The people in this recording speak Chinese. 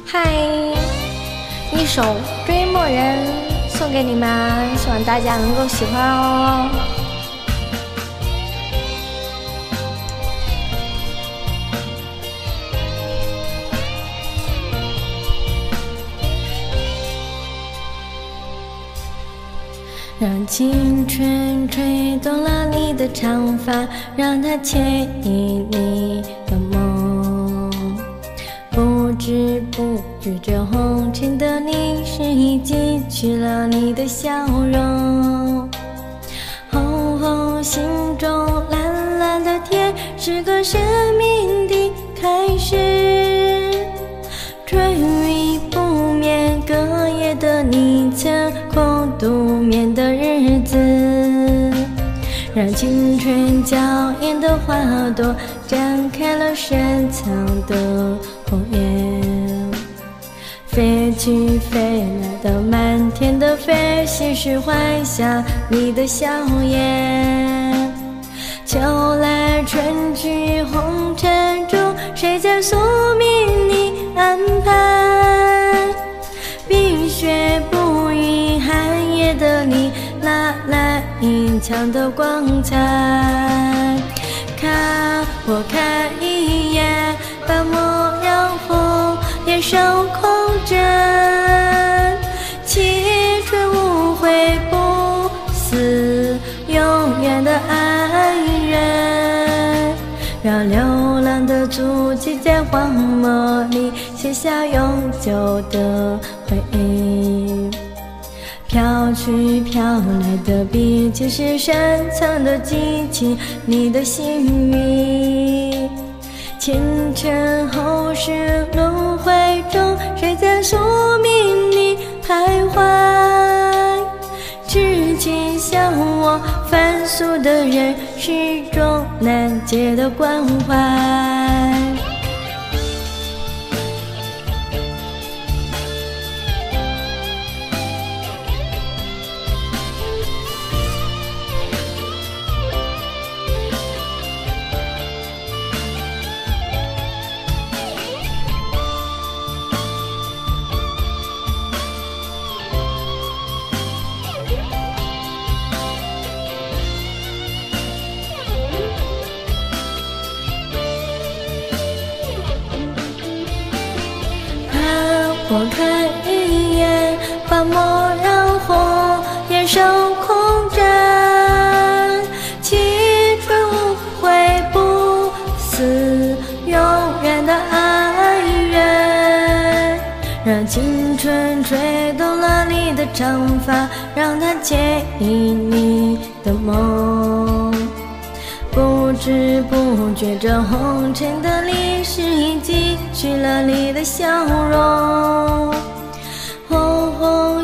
嗨，一首《追梦人》送给你们，希望大家能够喜欢哦。让青春吹动了你的长发，让它牵引你的梦。不知不觉这红尘的历史已记取了你的笑容。红红心中蓝蓝的天，是个生命的开始。春雨不眠，隔夜的你曾空独眠的日子，让青春娇艳的花朵绽开了深藏的红颜。飞去飞来的满天的飞，细时幻想你的笑颜。秋来春去红尘中，谁在宿命里安排？冰雪不语，寒夜的你哪来隐藏的光彩？看我看一眼，把模样红颜手空枕，青春无悔不死，永远的爱人。让流浪的足迹在荒漠里写下永久的回忆。飘去飘来的笔迹是深藏的激情，你的幸运。前尘后世轮回中，谁在宿命里徘徊？痴情像我凡俗的人，始终难解的关怀。我看一眼，把模样红颜手空枕，青春无悔不死，永远的爱人。让青春吹动了你的长发，让它牵引你的梦。不知不觉这红尘的历史已记取了你的笑容。红红